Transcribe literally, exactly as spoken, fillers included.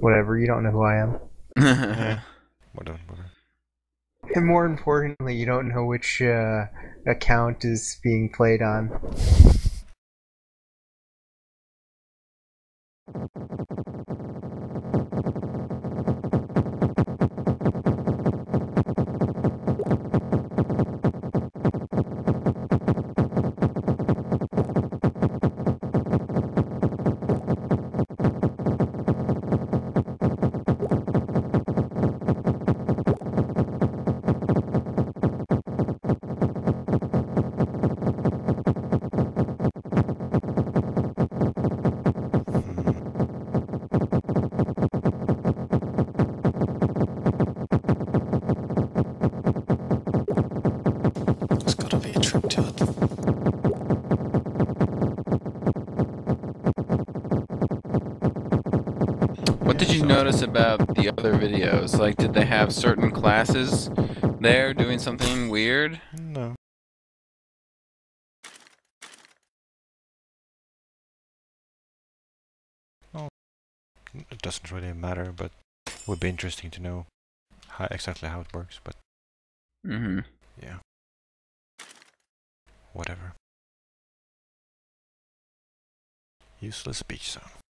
Whatever, you don't know who I am. Yeah. Whatever, whatever. And more importantly, you don't know which uh, account is being played on. Hmm. There's gotta be a trick to it. What did Yeah, you sounds notice about the other videos? Like, did they have certain classes there doing something weird? no. Well, it doesn't really matter, but it would be interesting to know how exactly how it works. But Mm-hmm. yeah, whatever. Useless speech sound.